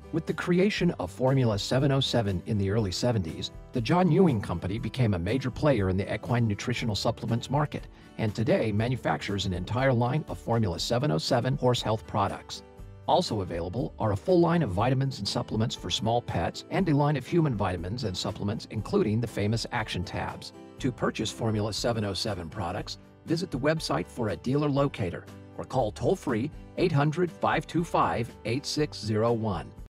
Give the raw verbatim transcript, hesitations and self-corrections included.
With the creation of Formula seven oh seven in the early seventies, the John Ewing Company became a major player in the equine nutritional supplements market, and today manufactures an entire line of Formula seven oh seven horse health products. Also available are a full line of vitamins and supplements for small pets and a line of human vitamins and supplements, including the famous Action Tabs. To purchase Formula seven oh seven products, visit the website for a dealer locator or call toll-free eight hundred, five two five, eight six zero one.